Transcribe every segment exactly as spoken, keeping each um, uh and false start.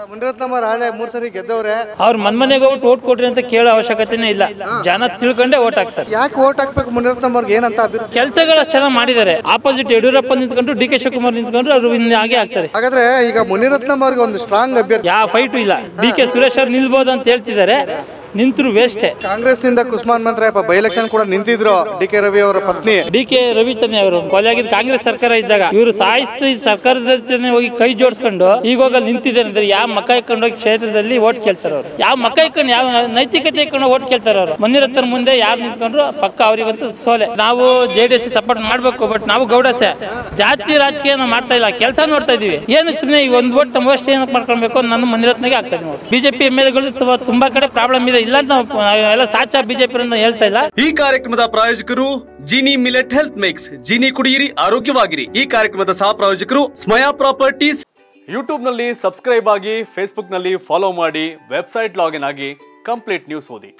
ಮುನಿರತ್ನಮ್ಮ ರಾಳೆ ಮೂರ್ ಸರಿ ಗೆದ್ದವ್ರೆ. ಅವ್ರ ಮನ್ ಮನೆಗೆ ಹೋಗಿ ಓಟ್ ಕೊಟ್ರಿ ಅಂತ ಕೇಳೋ ಅವಶ್ಯಕತೆನೇ ಇಲ್ಲ. ಜನ ತಿಳ್ಕೊಂಡೆ ಓಟ್ ಹಾಕ್ತಾರೆ. ಯಾಕೆ ಓಟ್ ಹಾಕ್ಬೇಕು ಮುನಿರತ್ನಮ್ಮ ಅವ್ರಿಗೆ? ಏನಂತ ಕೆಲಸಗಳು ಅಷ್ಟು ಚೆನ್ನಾಗಿ ಮಾಡಿದ್ದಾರೆ. ಆಪೋಸಿಟ್ ಯಡಿಯೂರಪ್ಪ ನಿಂತ್ಕೊಂಡ್ರು, ಡಿ ಕೆ ಶಿವಕುಮಾರ್ ನಿಂತ್ಕೊಂಡ್ರು ಅವ್ರು ಇನ್ನು ಹಾಗೆ ಆಗ್ತಾರೆ. ಹಾಗಾದ್ರೆ ಈಗ ಮುನಿರತ್ನಮ್ಮ ಅವ್ರಿಗೆ ಒಂದು ಸ್ಟ್ರಾಂಗ್ ಅಭ್ಯರ್ಥಿ, ಯಾವ ಫೈಟು ಇಲ್ಲ. ಡಿ ಕೆ ಸುರೇಶ್ ಅವ್ರು ನಿಲ್ಬಹುದು ಅಂತ ಹೇಳ್ತಿದ್ದಾರೆ, ನಿಂತರು ವೇಸ್ಟೇ. ಕಾಂಗ್ರೆಸ್ ನಿಂದ ಕುಸ್ಮಾನ್ ಮಂತ್ರಪ್ಪ ಬೈ ಎಲೆಕ್ಷನ್ ಕೂಡ ನಿಂತಿದ್ರು. ಡಿ ಕೆ ರವಿ ಅವರ ಪತ್ನಿ ಡಿ ಕೆ ರವಿ ತಾನೆ ಅವರು ಕೊಲೆಯಾಗಿದ್ದು ಕಾಂಗ್ರೆಸ್ ಸರ್ಕಾರ ಇದ್ದಾಗ. ಇವರು ಸಾಯಿಸ್ತು ಸರ್ಕಾರದ ಜೊತೆ ಹೋಗಿ ಕೈ ಜೋಡಿಸ್ಕೊಂಡು ಈಗ ಹೋಗಿ ನಿಂತಿದ್ದಾರೆ ಅಂದ್ರೆ ಯಾವ ಮಕ್ಕ ಇಟ್ಕೊಂಡು ಹೋಗಿ ಕ್ಷೇತ್ರದಲ್ಲಿ ಓಟ್ ಕೇಳ್ತಾರೆ ಅವರು. ಯಾವ ಮಕ್ಕ ಇಟ್ಕೊಂಡು ಯಾವ ನೈತಿಕತೆ ಇಟ್ಕೊಂಡು ಓಟ್ ಕೇಳ್ತಾರೆ ಅವರು. ಮುನಿರತ್ನ ಮುಂದೆ ಯಾರು ನಿಂತ್ಕೊಂಡ್ರು ಪಕ್ಕ ಅವರಿಗಂತೂ ಸೋಲೆ. ನಾವು ಜೆ ಡಿ ಎಸ್ ಸಪೋರ್ಟ್ ಮಾಡ್ಬೇಕು, ಬಟ್ ನಾವು ಗೌಡಸೆ ಜಾತಿ ರಾಜಕೀಯ ಮಾಡ್ತಾ ಇಲ್ಲ, ಕೆಲಸ ನೋಡ್ತಾ ಇದೀವಿ. ಏನಕ್ಕೆ ಸುಮ್ಮನೆ ಈ ಒಂದು ಓಟ್ ನಮ್ಮ ಅಷ್ಟು ಏನಕ್ಕೆ ಮಾಡ್ಕೊಳ್ಬೇಕು? ನನ್ನ ಮುನಿರತ್ನಗೆ ಆಗ್ತದೆ ನೋಡಿ. ಬಿಜೆಪಿ ಎಮ್ ಎಲ್ ಎಗಳು ತುಂಬಾ ಕಡೆ ಪ್ರಾಬ್ಲಮ್ ಇದೆ, ಇಲ್ಲ ಎಲ್ಲ ಸಾಚಾ ಬಿಜೆಪಿ ಅಂತ ಹೇಳ್ತಾ ಇಲ್ಲ. ಈ ಕಾರ್ಯಕ್ರಮದ ಪ್ರಾಯೋಜಕರು Jini millet health mix. Jini ಕುಡಿಯಿರಿ, ಆರೋಗ್ಯವಾಗಿರಿ. ಈ ಕಾರ್ಯಕ್ರಮದ ಸಹ ಪ್ರಾಯೋಜಕರು ಸ್ಮಯಾ ಪ್ರಾಪರ್ಟೀಸ್. ಯೂಟ್ಯೂಬ್ ನಲ್ಲಿ ಸಬ್ಸ್ಕ್ರೈಬ್ ಆಗಿ, ಫೇಸ್ಬುಕ್ ನಲ್ಲಿ ಫಾಲೋ ಮಾಡಿ, ವೆಬ್ಸೈಟ್ ಲಾಗಿನ್ ಆಗಿ ಕಂಪ್ಲೀಟ್ ನ್ಯೂಸ್ ಓದಿ.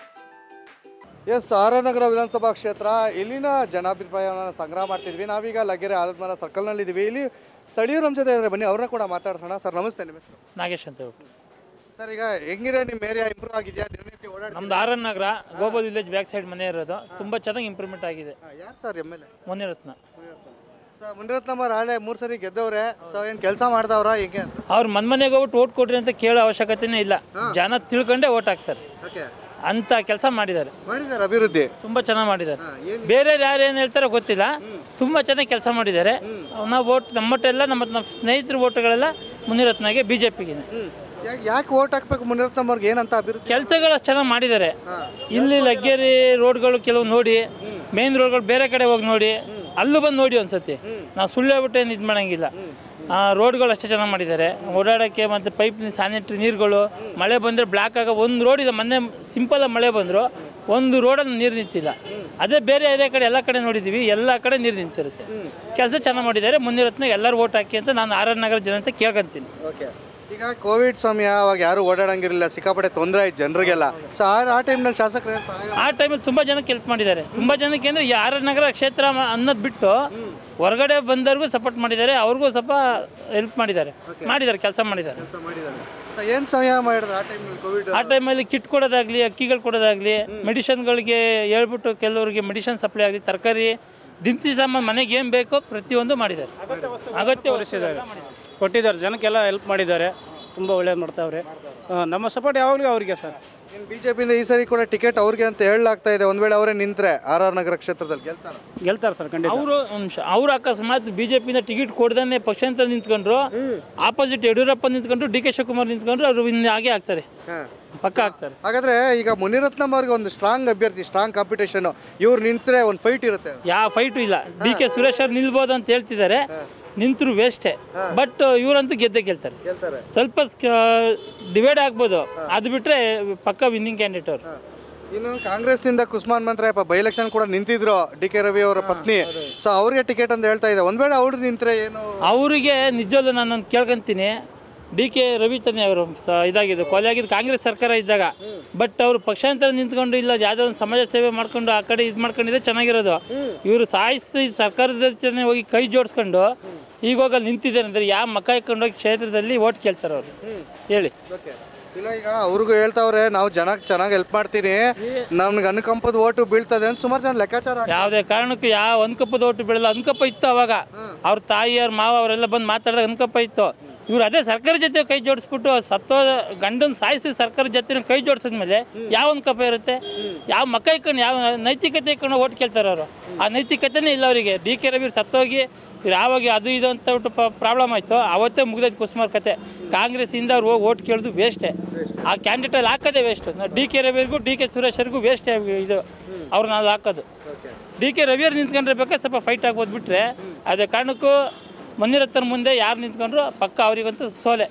ಎಸ್, ಆರ್ ಆರ್ ನಗರ ವಿಧಾನಸಭಾ ಕ್ಷೇತ್ರ, ಇಲ್ಲಿನ ಜನಾಭಿಪ್ರಾಯವನ್ನು ಸಂಗ್ರಹ ಮಾಡ್ತಿದ್ವಿ. ನಾವೀಗ ಲಗ್ಗೆರೆ ಆಲದಮರ ಸರ್ಕಲ್ನಲ್ಲಿ ಇದ್ದೀವಿ. ಇಲ್ಲಿ ಸ್ಥಳೀಯರು ನಮ್ಮ ಜೊತೆ ಇದ್ದಾರೆ, ಬನ್ನಿ ಅವ್ರನ್ನ ಕೂಡ ಮಾತಾಡ್ಸೋಣ. ಸರ್ ನಮಸ್ತೆ, ನಿಮ್ಮ ಹೆಸರು? ನಾಗೇಶ್ ಅಂತ. ಸರ್, ಈಗ ಹೆಂಗಿದೆ ನಿಮ್ಮ ಏರಿಯಾ? ಇಂಪ್ರೂವ್ ಆಗಿದೆಯಾ? ದಿನನಿತ್ಯ ಓಡಾಡ ನಮ್ದು R R Nagar global village back side ಮನೆ ಇರೋದು, ತುಂಬಾ ಚೆನ್ನಾಗಿ ಇಂಪ್ರೂವ್ಮೆಂಟ್ ಆಗಿದೆ. ಯಾರು sir M L A? Munirathna. Sir, ಮುನಿರತ್ನಮ್ಮ ರಾಳೆ ಮೂರ್ ಸರಿ ಗೆದ್ದವ್ರೆ. ಸೊ ಏನ್ ಕೆಲಸ ಮಾಡ್ದವ್ರ ಹೇಗೆ? ಅವ್ರ ಮನ್ ಮನೆಗೆ ಹೋಗಿ ಓಟ್ ಕೊಟ್ರಿ ಅಂತ ಕೇಳೋ ಅವಶ್ಯಕತೆನೇ ಇಲ್ಲ. ಜನ ತಿಳ್ಕೊಂಡೆ ಓಟ್ ಹಾಕ್ತಾರೆ ಅಂತ ಕೆಲಸ ಮಾಡಿದ್ದಾರೆ. ಮಾಡಿದ್ದಾರೆ, ಅಭಿವೃದ್ಧಿ ತುಂಬಾ ಚೆನ್ನಾಗಿ ಮಾಡಿದ್ದಾರೆ. ಬೇರೆ ಯಾರು ಏನ್ ಹೇಳ್ತಾರೋ ಗೊತ್ತಿಲ್ಲ, ತುಂಬಾ ಚೆನ್ನಾಗಿ ಕೆಲಸ ಮಾಡಿದ್ದಾರೆ. ನಾವು ಓಟ್ ನಮ್ಮಟ್ಟೆಲ್ಲ ನಮ್ಮ ನಮ್ಮ ಸ್ನೇಹಿತರ ಓಟ್ಗಳೆಲ್ಲ ಮುನಿರತ್ನಗೆ, ಬಿಜೆಪಿಗೆ. ಯಾಕೆ ಓಟ್ ಹಾಕ್ಬೇಕು ಮುನಿರತ್ನಮ್ಮ ಅವ್ರಿಗೆ? ಏನಂತ ಅಭಿವೃದ್ಧಿ ಕೆಲಸಗಳು ಅಷ್ಟು ಚೆನ್ನಾಗಿ ಮಾಡಿದ್ದಾರೆ. ಇಲ್ಲಿ ಲಗ್ಗೆರೆ ರೋಡ್ಗಳು ಕೆಲವು ನೋಡಿ, ಮೇನ್ ರೋಡ್ಗಳು ಬೇರೆ ಕಡೆ ಹೋಗಿ ನೋಡಿ, ಅಲ್ಲೂ ಬಂದು ನೋಡಿ ಒಂದ್ಸತಿ. ನಾವು ಸುಳ್ಳು ಹೇಳ್ಬಿಟ್ಟು ಏನು ಇದು ಮಾಡೋಂಗಿಲ್ಲ. ರೋಡ್ಗಳು ಅಷ್ಟೇ ಚೆನ್ನಾಗಿ ಮಾಡಿದ್ದಾರೆ. ಓಡಾಡೋಕ್ಕೆ ಮತ್ತು ಪೈಪ್ ಸ್ಯಾನಿಟ್ರಿ ನೀರುಗಳು, ಮಳೆ ಬಂದರೆ ಬ್ಲಾಕ್ ಆಗ ಒಂದು ರೋಡ್ ಇದೆ. ಮೊನ್ನೆ ಸಿಂಪಲ್ ಮಳೆ ಬಂದರು, ಒಂದು ರೋಡಲ್ಲಿ ನೀರು ನಿಂತಿಲ್ಲ. ಅದೇ ಬೇರೆ ಏರಿಯಾ ಕಡೆ ಎಲ್ಲ ಕಡೆ ನೋಡಿದ್ದೀವಿ, ಎಲ್ಲ ಕಡೆ ನೀರು ನಿಂತಿರುತ್ತೆ. ಕೆಲಸ ಚೆನ್ನಾಗಿ ಮಾಡಿದ್ದಾರೆ. ಮುನಿರತ್ನ ಎಲ್ಲರೂ ಓಟ್ ಹಾಕಿ ಅಂತ ನಾನು ಆರ್ ಆರ್ ನಗರ ಜನತೆ ಕೇಳ್ಕೊಂತೀನಿ. ಈಗ ಕೋವಿಡ್ ಸಮಯ, ಅವಾಗ ಯಾರು ಓಡಾಡಂಗಿರಲಿಲ್ಲ, ಸಿಕ್ಕಾಪಟ್ಟೆ ತೊಂದರೆ ಆಯ್ತು ಜನರಿಗೆಲ್ಲ. ಸೊ ಆ ಟೈಮ್ನಲ್ಲಿ ಶಾಸಕರು ಆ ಟೈಮಲ್ಲಿ ತುಂಬ ಜನಕ್ಕೆ ಹೆಲ್ಪ್ ಮಾಡಿದ್ದಾರೆ. ತುಂಬ ಜನಕ್ಕೆ ಅಂದರೆ ಆರ್ ಆರ್ ನಗರ ಕ್ಷೇತ್ರ ಅನ್ನೋದು ಬಿಟ್ಟು ಹೊರಗಡೆ ಬಂದವ್ರಿಗೂ ಸಪೋರ್ಟ್ ಮಾಡಿದ್ದಾರೆ, ಅವ್ರಿಗೂ ಸ್ವಲ್ಪ ಹೆಲ್ಪ್ ಮಾಡಿದ್ದಾರೆ ಮಾಡಿದ್ದಾರೆ ಕೆಲಸ ಮಾಡಿದ್ದಾರೆ. ಏನು ಸಮಯ ಮಾಡಿದ್ರು ಆ ಟೈಮಲ್ಲಿ? ಕೋವಿಡ್ ಆ ಟೈಮಲ್ಲಿ ಕಿಟ್ ಕೊಡೋದಾಗಲಿ, ಅಕ್ಕಿಗಳು ಕೊಡೋದಾಗಲಿ, ಮೆಡಿಷನ್ಗಳಿಗೆ ಹೇಳ್ಬಿಟ್ಟು ಕೆಲವರಿಗೆ ಮೆಡಿಷನ್ ಸಪ್ಲೈ ಆಗಲಿ, ತರಕಾರಿ, ದಿನಸಿ ಸಾಮಾನು, ಮನೆಗೆ ಏನು ಬೇಕೋ ಪ್ರತಿಯೊಂದು ಮಾಡಿದ್ದಾರೆ. ಅಗತ್ಯ ವಹಿಸಿದ್ದಾರೆ, ಕೊಟ್ಟಿದ್ದಾರೆ. ಜನಕ್ಕೆಲ್ಲ ಹೆಲ್ಪ್ ಮಾಡಿದ್ದಾರೆ, ತುಂಬ ಒಳ್ಳೇದು ಮಾಡ್ತಾವ್ರೆ. ನಮ್ಮ ಸಪೋರ್ಟ್ ಯಾವಾಗಲೂ ಅವರಿಗೆ ಸರ್. ಇನ್ನು ಬಿಜೆಪಿಯಿಂದ ಈ ಸರಿ ಕೂಡ ಟಿಕೆಟ್ ಅವ್ರಿಗೆ ಅಂತ ಹೇಳಲಾಗ್ತಾ ಇದೆ. ಒಂದ್ ವೇಳೆ ಅವರೇ ನಿಂತ್ರೆ ಆರ್ ಆರ್ ನಗರ ಕ್ಷೇತ್ರದಲ್ಲಿ ಗೆಲ್ತಾರೆ ಗೆಲ್ತಾರೆ ಸರ್ ಖಂಡಿತ. ಅವರು ನಿಮಿಷ ಅವ್ರು ಅಕಸ್ಮಾತ್ ಬಿಜೆಪಿಯಿಂದ ಟಿಕೆಟ್ ಕೊಡ್ದೇ ಪಕ್ಷಾಂತರ ನಿಂತ್ಕೊಂಡ್ರು, ಆಪೋಸಿಟ್ ಯಡಿಯೂರಪ್ಪ ನಿಂತ್ಕೊಂಡ್ರು, ಡಿ ಕೆ ಶಿವಕುಮಾರ್ ನಿಂತ್ಕೊಂಡ್ರು, ಅವ್ರು ಇನ್ನು ಹಾಗೆ ಆಗ್ತಾರೆ, ಪಕ್ಕ ಆಗ್ತಾರೆ. ಹಾಗಾದ್ರೆ ಈಗ ಮುನಿರತ್ನಮ್ಮ ಅವ್ರಿಗೆ ಒಂದು ಸ್ಟ್ರಾಂಗ್ ಅಭ್ಯರ್ಥಿ, ಸ್ಟ್ರಾಂಗ್ ಕಾಂಪಿಟೇಷನ್, ಇವ್ರು ನಿಂತ್ರೆ ಒಂದು ಫೈಟ್ ಇರುತ್ತೆ. ಯಾವ ಫೈಟು ಇಲ್ಲ. ಡಿ ಕೆ ಸುರೇಶ್ ಅವ್ರು ನಿಲ್ಬೋದು ಅಂತ ಹೇಳ್ತಿದ್ದಾರೆ, ನಿಂತರು ವೇಸ್ಟೇ. ಬಟ್ ಇವರಂತೂ ಗೆದ್ದೆ ಗೆಲ್ತಾರೆ. ಸ್ವಲ್ಪ ಡಿವೈಡ್ ಆಗ್ಬೋದು, ಅದು ಬಿಟ್ರೆ ಪಕ್ಕ ವಿನ್ನಿಂಗ್ ಕ್ಯಾಂಡಿಡೇಟ್ ಅವರು. ಇನ್ನು ಕಾಂಗ್ರೆಸ್ ನಿಂದ ಕುಸ್ಮಾನ್ ಮಂತ್ರಪ್ಪ ಬೈ ಎಲೆಕ್ಷನ್ ಕೂಡ ನಿಂತಿದ್ರು, ಡಿ ಕೆ ರವಿ ಅವರ ಪತ್ನಿ. ಸೊ ಅವ್ರಿಗೆ ಟಿಕೆಟ್ ಅಂತ ಹೇಳ್ತಾ ಇದೆ. ಒಂದ್ ವೇಳೆ ಅವ್ರು ನಿಂತ್ರೆ ಏನು? ಅವರಿಗೆ ನಿಜವಲ್ಲೂ ನಾನು ಕೇಳ್ಕೊಂತೀನಿ, ಡಿ ಕೆ ರವಿ ತಾನೆ ಅವರು ಇದಾಗಿದ್ದು ಕೊಲೆಯಾಗಿದ್ದು ಕಾಂಗ್ರೆಸ್ ಸರ್ಕಾರ ಇದ್ದಾಗ. ಬಟ್ ಅವರು ಪಕ್ಷಾಂತರ ನಿಂತ್ಕೊಂಡು ಇಲ್ಲ ಯಾವುದೋ ಒಂದು ಸಮಾಜ ಸೇವೆ ಮಾಡ್ಕೊಂಡು ಆ ಕಡೆ ಇದು ಮಾಡ್ಕೊಂಡಿದ್ರೆ ಚೆನ್ನಾಗಿರೋದು. ಇವರು ಸಾಯಿಸ್ತು ಸರ್ಕಾರದ ಜೊತೆ ಹೋಗಿ ಕೈ ಜೋಡಿಸ್ಕೊಂಡು ಈಗ ಹೋಗಿ ನಿಂತಿದ್ದಾರೆ ಅಂದರೆ ಯಾವ ಮಕ್ಕ ಇಟ್ಕೊಂಡು ಹೋಗಿ ಕ್ಷೇತ್ರದಲ್ಲಿ ಓಟ್ ಕೇಳ್ತಾರೆ ಅವರು ಹೇಳಿ. ಇಲ್ಲ, ಈಗ ಅವ್ರಿಗೂ ಹೇಳ್ತಾವ್ರೆ ನಾವು ಜನಕ್ಕೆ ಚೆನ್ನಾಗಿ ಹೆಲ್ಪ್ ಮಾಡ್ತೀನಿ, ನಮ್ಗೆ ಅನುಕಂಪದ ಓಟು ಬೀಳ್ತದೆ ಅಂತ ಸುಮಾರು ಜನ ಲೆಕ್ಕಾಚಾರ. ಯಾವುದೇ ಕಾರಣಕ್ಕೂ ಯಾವ ಅನುಕಂಪದ ಓಟು ಬೀಳಲ್ಲ. ಅನುಕಂಪ ಇತ್ತು ಅವಾಗ, ಅವ್ರ ತಾಯಿ ಅವ್ರ ಮಾವ ಅವರೆಲ್ಲ ಬಂದು ಮಾತಾಡಿದಾಗ ಅನುಕಂಪ ಇತ್ತು. ಇವ್ರು ಅದೇ ಸರ್ಕಾರ ಜೊತೆ ಕೈ ಜೋಡಿಸ್ಬಿಟ್ಟು ಸತ್ತೋ ಗಂಡನ ಸಾಯಿಸಿ ಸರ್ಕಾರ ಜೊತೆ ಕೈ ಜೋಡಿಸಿದ್ಮೇಲೆ ಯಾವ ಅನುಕಂಪ ಇರುತ್ತೆ? ಯಾವ ಮಕ್ಕ ಇಟ್ಕೊಂಡು ಯಾವ ನೈತಿಕತೆ ಇಟ್ಕೊಂಡು ಓಟ್ ಕೇಳ್ತಾರೆ ಅವರು. ಆ ನೈತಿಕತೆನೇ ಇಲ್ಲ ಅವರಿಗೆ. ಡಿ ಕೆ ರವಿ ಸತ್ತೋಗಿ ಯಾವಾಗ ಅದು ಇದು ಅಂತ ಬಿಟ್ಟು ಪ್ರಾಬ್ಲಮ್ ಆಯಿತು, ಅವತ್ತೇ ಮುಗಿದೈತೆ ಕುಸುಮಾರ್ ಕತೆ. ಕಾಂಗ್ರೆಸ್ಸಿಂದ ಅವ್ರು ಹೋಗಿ ಓಟ್ ಕೇಳೋದು ವೇಸ್ಟೇ. ಆ ಕ್ಯಾಂಡಿಡೇಟಲ್ಲಿ ಹಾಕೋದೇ ವೇಸ್ಟ್. ಡಿ ಕೆ ರವಿಯರಿಗೂ ಡಿ ಕೆ ಸುರೇಶರಿಗೂ ವೇಸ್ಟೇ ಇದು ಅವ್ರನ್ನ ಅಲ್ಲಿ ಹಾಕೋದು. ಡಿ ಕೆ ರವಿಯವ್ರು ನಿಂತ್ಕೊಂಡಿರ್ಬೇಕಾದ್ರೆ ಸ್ವಲ್ಪ ಫೈಟ್ ಆಗ್ಬೋದು, ಬಿಟ್ಟರೆ ಅದೇ ಕಾರಣಕ್ಕೂ ಮುನಿರತ್ನ ಮುಂದೆ ಯಾರು ನಿಂತ್ಕೊಂಡ್ರು ಪಕ್ಕ ಅವರಿಗಂತೂ ಸೋಲೆ.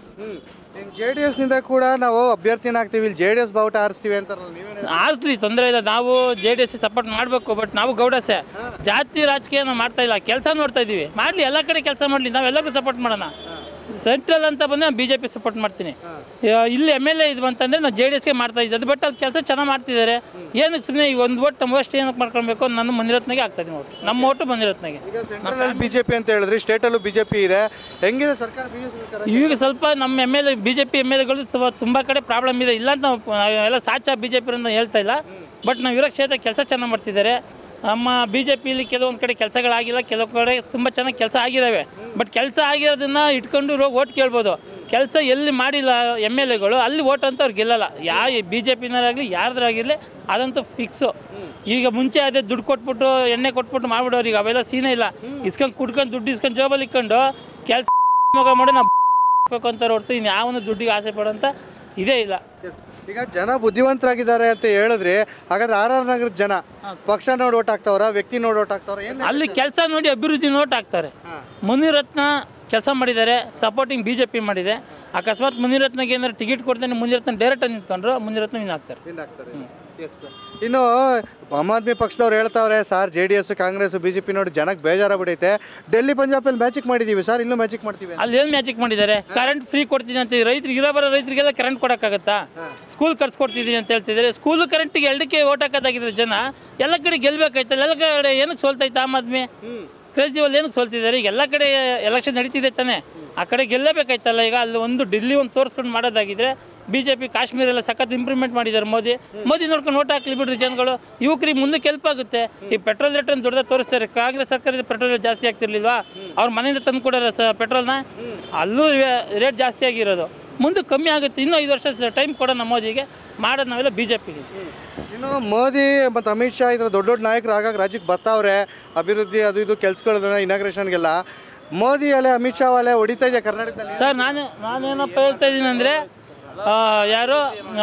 ಜೆ ಡಿ ಎಸ್ ನಿಂದ ಕೂಡ ನಾವು ಅಭ್ಯರ್ಥಿನ ಹಾಕ್ತೀವಿ, ಇಲ್ಲಿ ಜೆ ಡಿ ಎಸ್ ಬಾವುಟ ಆರಿಸ್ತೀವಿ ಅಂತಾರಲ್ಲ, ನೀವೇನು? ಆರಿಸ್ಲಿ, ತೊಂದರೆ ಇಲ್ಲ. ನಾವು ಜೆ ಡಿ ಎಸ್ ಸಪೋರ್ಟ್ ಮಾಡಬೇಕು, ಬಟ್ ನಾವು ಗೌಡಸೆ ಜಾತಿ ರಾಜಕೀಯ ಮಾಡ್ತಾ ಇಲ್ಲ, ಕೆಲಸ ನೋಡ್ತಾ ಇದೀವಿ. ಮಾಡಲಿ, ಎಲ್ಲ ಕಡೆ ಕೆಲಸ ಮಾಡಲಿ, ನಾವೆಲ್ಲರಿಗೂ ಸಪೋರ್ಟ್ ಮಾಡೋಣ. ಸೆಂಟ್ರಲ್ ಅಂತ ಬಂದರೆ ನಾನು ಬಿ ಜೆ ಪಿ ಸಪೋರ್ಟ್ ಮಾಡ್ತೀನಿ. ಯಾ- ಇಲ್ಲಿ ಎಮ್ ಎಲ್ ಎ ಇದು ಅಂತಂದರೆ ನಾವು ಜೆ ಡಿ ಎಸ್ಗೆ ಮಾಡ್ತಾ ಇದ್ದೆ. ಅದು ಬಟ್ ಅದು ಕೆಲಸ ಚೆನ್ನಾಗಿ ಮಾಡ್ತಿದ್ದಾರೆ. ಏನಕ್ಕೆ ಸುಮ್ಮನೆ ಈ ಒಂದು ಓಟ್ ನಮ್ಮ ಅಷ್ಟು ಏನಕ್ಕೆ ಮಾಡ್ಕೊಳ್ಬೇಕು? ನನ್ನ ಮುನಿರತ್ನಗೆ ಆಗ್ತಾ ಇದ್ದೀನಿ ಓಟು. ನಮ್ಮ ಓಟು ಮುನಿರತ್ನಗೆ. ಈಗ ಸೆಂಟ್ರಲ್ ಬಿಜೆಪಿ ಅಂತ ಹೇಳಿದ್ರಿ, ಸ್ಟೇಟಲ್ಲೂ ಬಿಜೆಪಿ ಇದೆ. ಹೆಂಗಿದೆ ಸರ್ಕಾರ ಬಿಜೆಪಿ? ಈಗ ಸ್ವಲ್ಪ ನಮ್ಮ M L A B J P M L ಎಗಳು ತುಂಬ ಕಡೆ ಪ್ರಾಬ್ಲಮ್ ಇದೆ. ಇಲ್ಲ ಅಂತ ನಾವು ಎಲ್ಲ ಸಾಚ ಬಿ ಜೆ ಪಿ ಅಂತ ಹೇಳ್ತಾ ಇಲ್ಲ. ಬಟ್ ನಾವು ಇರೋ ಕ್ಷೇತ್ರ ಕೆಲಸ ಚೆನ್ನಾಗಿ ಮಾಡ್ತಿದ್ದಾರೆ. ನಮ್ಮ ಬಿ ಜೆ ಪಿಲಿ ಕೆಲವೊಂದು ಕಡೆ ಕೆಲಸಗಳಾಗಿಲ್ಲ, ಕೆಲವು ಕಡೆ ತುಂಬ ಚೆನ್ನಾಗಿ ಕೆಲಸ ಆಗಿದ್ದಾವೆ. ಬಟ್ ಕೆಲಸ ಆಗಿರೋದನ್ನು ಇಟ್ಕೊಂಡು ರೋ ಓಟ್ ಕೇಳ್ಬೋದು. ಕೆಲಸ ಎಲ್ಲಿ ಮಾಡಿಲ್ಲ ಎಮ್ ಎಲ್ ಎಗಳು ಅಲ್ಲಿ ಓಟ್ ಅಂತ ಅವ್ರು ಗೆಲ್ಲಲ್ಲ. ಯಾವ ಬಿ ಜೆ ಪಿನವರಾಗಲಿ ಯಾರ್ದಾಗಿರಲಿ ಅದಂತೂ ಫಿಕ್ಸು. ಈಗ ಮುಂಚೆ ಅದೇ ದುಡ್ಡು ಕೊಟ್ಬಿಟ್ಟು ಎಣ್ಣೆ ಕೊಟ್ಬಿಟ್ಟು ಮಾಡ್ಬಿಡೋರು. ಈಗ ಅವೆಲ್ಲ ಸೀನೇ ಇಲ್ಲ. ಇಸ್ಕೊಂಡು ಕುಡ್ಕೊಂಡು ದುಡ್ಡು ಇಸ್ಕೊಂಡು ಜೋಬಲ್ಲಿ ಇಕ್ಕೊಂಡು ಕೆಲಸ ಮಗ ಮಾಡಿ ನಾವು ಬೇಕು ಅಂತಾರೆ ಹೊರತು ಇನ್ನು ಯಾವನು ದುಡ್ಡಿಗೆ ಆಸೆ ಪಡೋಂಥ ಇದೇ ಇಲ್ಲ. ಈಗ ಜನ ಬುದ್ಧಿವಂತರಾಗಿದ್ದಾರೆ ಅಂತ ಹೇಳಿದ್ರೆ, ಹಾಗಾದ್ರೆ ಆರ್ ಆರ್ ನಗರದ ಜನ ಪಕ್ಷ ನೋಡಿ ಓಟ್ ಹಾಕ್ತವ್ರ, ವ್ಯಕ್ತಿ ನೋಡಿ ಓಟ್ ಹಾಕ್ತವ್ರ? ಏನು ಅಲ್ಲಿ ಕೆಲಸ ನೋಡಿ ಅಭಿವೃದ್ಧಿ ನೋಟ್ ಹಾಕ್ತಾರೆ. ಮುನಿರತ್ನ ಕೆಲಸ ಮಾಡಿದ್ದಾರೆ, ಸಪೋರ್ಟಿಂಗ್ ಬಿ ಜೆ ಪಿ ಮಾಡಿದೆ. ಅಕಸ್ಮಾತ್ ಮುನಿರತ್ನಗೆ ಏನಾದ್ರು ಟಿಕೆಟ್ ಕೊಡ್ತಾನೆ ಮುನಿರತ್ನ ಡೈರೆಕ್ಟಾಗಿ ನಿಂತ್ಕೊಂಡ್ರು ಮುನಿರತ್ನ ವಿನ್ ಆಗ್ತಾರೆ. ಇನ್ನು ಆಮ್ ಆದ್ಮಿ ಪಕ್ಷದವ್ರು ಹೇಳ್ತಾವ್ರೆ, sir J D S Congress B J P ನೋಡಿ ಜನಕ್ಕೆ ಬೇಜಾರ ಬಿಡೈತೆ, ಡೆಲ್ಲಿ ಪಂಜಾಬಲ್ಲಿ ಮ್ಯಾಜಿಕ್ ಮಾಡಿದ್ದೀವಿ ಸರ್, ಇನ್ನೂ ಮ್ಯಾಜಿಕ್ ಮಾಡ್ತೀವಿ. ಅಲ್ಲಿ ಏನು ಮ್ಯಾಜಿಕ್ ಮಾಡಿದ್ದಾರೆ? ಕರೆಂಟ್ ಫ್ರೀ ಕೊಡ್ತೀನಿ ಅಂತ ರೈತರಿಗೆ, ಇರೋ ಬರೋ ರೈತರಿಗೆಲ್ಲ ಕರೆಂಟ್ ಕೊಡೋಕ್ಕಾಗತ್ತಾ? ಸ್ಕೂಲ್ ಕಟ್ಸ್ಕೊಡ್ತಿದ್ದೀನಿ ಅಂತ ಹೇಳ್ತಿದ್ದಾರೆ. ಸ್ಕೂಲ್ ಕರೆಂಟಿಗೆ ಎರಡಕ್ಕೆ ಓಟ್ ಹಾಕೋದಾಗಿದ್ರೆ ಜನ ಎಲ್ಲ ಕಡೆ ಗೆಲ್ಬೇಕಾಯ್ತಲ್ಲ. ಎಲ್ಲ ಕಡೆ ಏನಕ್ಕೆ ಸೋಲ್ತೈತೆ ಆಮ್ ಆದ್ಮಿ? ಕೇಜ್ರಿವಾಲ್ ಏನಕ್ಕೆ ಸೋಲ್ತಿದ್ದಾರೆ? ಈಗ ಎಲ್ಲ ಕಡೆ ಎಲೆಕ್ಷನ್ ನಡೀತಿದೆ ತಾನೆ, ಆ ಕಡೆ ಗೆಲ್ಲಬೇಕಾಯ್ತಲ್ಲ. ಈಗ ಅಲ್ಲಿ ಒಂದು ಡೆಲ್ಲಿ ಒಂದು ತೋರಿಸ್ಕೊಂಡು ಮಾಡೋದಾಗಿದ್ರೆ ಬಿ ಜೆ ಪಿ ಕಾಶ್ಮೀರ ಎಲ್ಲ ಸಖತ್ ಇಂಪ್ರೂವ್ಮೆಂಟ್ ಮಾಡಿದ್ದಾರೆ. ಮೋದಿ ಮೋದಿ ನೋಡ್ಕೊಂಡು ಓಟ್ ಹಾಕ್ಲಿ ಬಿಡ್ರಿ ಜನಗಳು. ಯುವಕರಿಗೆ ಮುಂದಕ್ಕೆ ಹೆಲ್ಪ್ ಆಗುತ್ತೆ. ಈ ಪೆಟ್ರೋಲ್ ರೇಟ್ ಅಂತ ದೊಡ್ಡದಾಗ ತೋರಿಸ್ತಾರೆ. ಕಾಂಗ್ರೆಸ್ ಸರ್ಕಾರದ ಪೆಟ್ರೋಲ್ ರೇಟ್ ಜಾಸ್ತಿ ಆಗ್ತಿರ್ಲಿಲ್ವಾ? ಅವ್ರ ಮನೆಯಿಂದ ತಂದು ಕೊಡೋರ ಸ ಪೆಟ್ರೋಲ್ನ, ಅಲ್ಲೂ ರೇಟ್ ಜಾಸ್ತಿ ಆಗಿರೋದು. ಮುಂದೆ ಕಮ್ಮಿ ಆಗುತ್ತೆ. ಇನ್ನೂ ಐದು ವರ್ಷ ಟೈಮ್ ಕೊಡೋಣ ಮೋದಿಗೆ, ಮಾಡೋದು ನಾವೆಲ್ಲ ಬಿ ಜೆ ಪಿಗೆ. ಇನ್ನು ಮೋದಿ ಮತ್ತು ಅಮಿತ್ ಶಾ ಇದರ ದೊಡ್ಡ ದೊಡ್ಡ ನಾಯಕರು ಆಗಾಗ ರಾಜ್ಯಕ್ಕೆ ಬರ್ತಾವ್ರೆ, ಅಭಿವೃದ್ಧಿ ಅದು ಇದು ಕೆಲ್ಸಗಳನ್ನ ಇನಾಗ್ರೇಷನ್ಗೆಲ್ಲ. ಮೋದಿ ಅಲೆ ಅಮಿತ್ ಶಾ ಅಲೆ ಹೊಡಿತಾ ಇದೆ ಕರ್ನಾಟಕದಲ್ಲಿ. ಸರ್ ನಾನು ನಾನೇನಪ್ಪ ಹೇಳ್ತಾ ಇದ್ದೀನಿ ಅಂದರೆ, ಯಾರು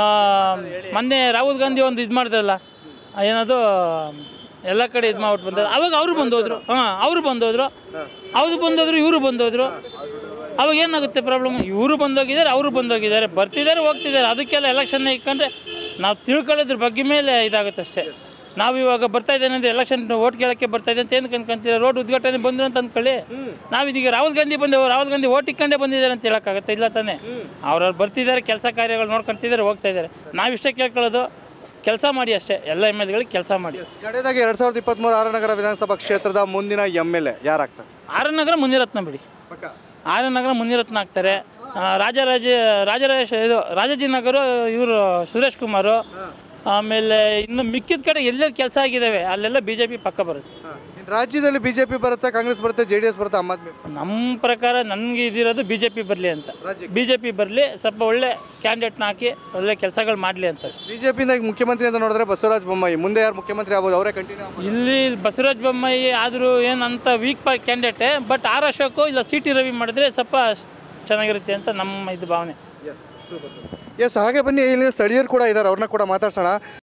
ಮೊನ್ನೆ ರಾಹುಲ್ ಗಾಂಧಿ ಒಂದು ಇದು ಮಾಡಿದ್ರಲ್ಲ, ಏನದು ಎಲ್ಲ ಕಡೆ ಇದು ಮಾಡ್ಬಿಟ್ಟು ಬಂದರು. ಅವಾಗ ಅವರು ಬಂದೋದ್ರು. ಹಾಂ ಅವರು ಬಂದೋದ್ರು, ಅವರು ಬಂದೋದ್ರು, ಇವರು ಬಂದೋದ್ರು. ಅವಾಗ ಏನಾಗುತ್ತೆ ಪ್ರಾಬ್ಲಮ್? ಇವರು ಬಂದೋಗಿದ್ದಾರೆ, ಅವರು ಬಂದೋಗಿದ್ದಾರೆ, ಬರ್ತಿದ್ದಾರೆ, ಹೋಗ್ತಿದ್ದಾರೆ. ಅದಕ್ಕೆಲ್ಲ ಎಲೆಕ್ಷನ್ನ ಇಟ್ಕೊಂಡ್ರೆ ನಾವು ತಿಳ್ಕೊಳ್ಳೋದ್ರ ಬಗ್ಗೆ ಮೇಲೆ ಇದಾಗುತ್ತೆ ಅಷ್ಟೇ. ನಾವು ಇವಾಗ ಬರ್ತಾ ಇದ್ದೇನೆ ಅಂದರೆ ಎಲೆಕ್ಷನ್ ಓಟ್ ಕೇಳೋಕ್ಕೆ ಬರ್ತಾ ಇದೆ ಅಂತ ಏನು ಕನ್ಕೊಂತೀರ? ರೋಡ್ ಉದ್ಘಾಟನೆ ಬಂದರು ಅಂತ ಅಂದ್ಕೊಳ್ಳಿ. ನಾವಿದೀಗ ರಾಹುಲ್ ಗಾಂಧಿ ಬಂದೆವು, ರಾಹುಲ್ ಗಾಂಧಿ ಓಟ್ ಇಕ್ಕೊಂಡೇ ಬಂದಿದ್ದಾರೆ ಅಂತ ಹೇಳೋಕ್ಕಾಗತ್ತೆ? ಇಲ್ಲ ತಾನೆ. ಅವ್ರವ್ರು ಬರ್ತಿದ್ದಾರೆ, ಕೆಲಸ ಕಾರ್ಯಗಳು ನೋಡ್ಕೊತಿದ್ದಾರೆ, ಹೋಗ್ತಾ ಇದ್ದಾರೆ. ನಾವಿಷ್ಟೇ ಕೇಳ್ಕೊಳ್ಳೋದು, ಕೆಲಸ ಮಾಡಿ ಅಷ್ಟೇ. ಎಲ್ಲ ಎಮ್ ಎಲ್ ಎಗಳಿಗೆ ಕೆಲಸ ಮಾಡಿ. ಕಡೆದಾಗಿ ಎರಡು ಸಾವಿರದ ಇಪ್ಪತ್ತ್ಮೂರು ಆರ್ ನಗರ ವಿಧಾನಸಭಾ ಕ್ಷೇತ್ರದ ಮುಂದಿನ ಎಮ್ ಎಲ್ ಎ ಯಾರಾಗ್ತಾರೆ? ಆರ್ ನಗರ ಮುನಿರತ್ನ ಬಿಡಿ. ಆರ್ ನಗರ ಮುನಿರತ್ನ ಆಗ್ತಾರೆ. ರಾಜರಾಜ ರಾಜರಾಜ ಇದು ರಾಜಾಜಿನಗರ ಇವರು ಸುರೇಶ್ ಕುಮಾರು. ಆಮೇಲೆ ಇನ್ನು ಮಿಕ್ಕಿದ ಕಡೆ ಎಲ್ಲೆಲ್ಲಿ ಕೆಲಸ ಆಗಿದ್ದಾವೆ ಅಲ್ಲೆಲ್ಲ ಬಿ ಜೆ ಪಿ ಪಕ್ಕ ಬರುತ್ತೆ. ರಾಜ್ಯದಲ್ಲಿ ಬಿ ಜೆ ಪಿ ಬರುತ್ತೆ, ಕಾಂಗ್ರೆಸ್ ಬರುತ್ತೆ, ಜೆ ಡಿ ಎಸ್ ಬರುತ್ತೆ, ಆಮ್ ಆದ್ಮಿ? ನಮ್ಮ ಪ್ರಕಾರ ನನಗೆ ಇದಿರೋದು ಬಿ ಜೆ ಪಿ ಬರಲಿ ಅಂತ. ಬಿ ಜೆ ಪಿ ಬರಲಿ, ಸ್ವಲ್ಪ ಒಳ್ಳೆ ಕ್ಯಾಂಡಿಡೇಟ್ನ ಹಾಕಿ ಒಳ್ಳೆ ಕೆಲಸಗಳು ಮಾಡಲಿ ಅಂತ. ಬಿ ಜೆ ಪಿಯಿಂದ ಮುಖ್ಯಮಂತ್ರಿ ಅಂತ ನೋಡಿದ್ರೆ ಬಸವರಾಜ ಬೊಮ್ಮಾಯಿ. ಮುಂದೆ ಯಾರು ಮುಖ್ಯಮಂತ್ರಿ ಆಗ್ಬೋದು? ಅವರೇ ಕಂಟಿನ್ಯೂ. ಇಲ್ಲಿ ಬಸವರಾಜ ಬೊಮ್ಮಾಯಿ ಆದರೂ ಏನಂತ ವೀಕ್ ಪಾರ್ಟ್ ಕ್ಯಾಂಡಿಡೇಟೇ. ಬಟ್ ಆರ್ ಅಶೋಕು ಇಲ್ಲ ಸಿ ಟಿ ರವಿ ಮಾಡಿದ್ರೆ ಸ್ವಲ್ಪ ಚೆನ್ನಾಗಿರುತ್ತೆ ಅಂತ ನಮ್ಮ ಇದು ಭಾವನೆ. S, super. ಎಸ್, ಹಾಗೆ ಬನ್ನಿ, ಇಲ್ಲಿ ಸ್ಥಳೀಯರು ಕೂಡ ಇದ್ದಾರೆ, ಅವ್ರನ್ನ ಕೂಡ ಮಾತಾಡ್ಸೋಣ.